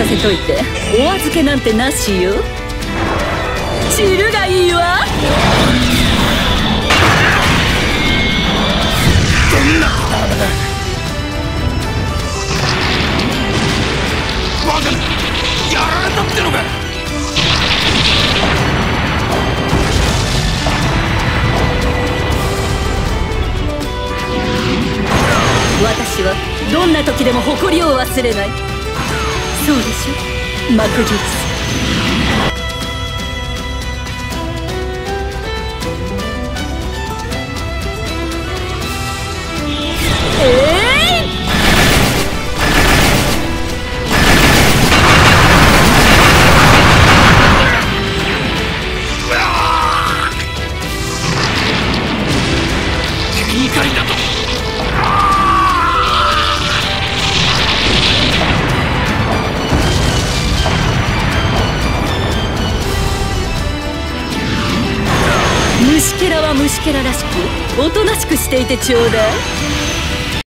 せといてお預けなんてなしよ。散るがいいわ。 どんなバカな、やられたってのか。 私はどんな時でも誇りを忘れない。そうでしょ、魔術師。 怒りだと。 虫けらは虫けららしくおとなしくしていてちょうだい。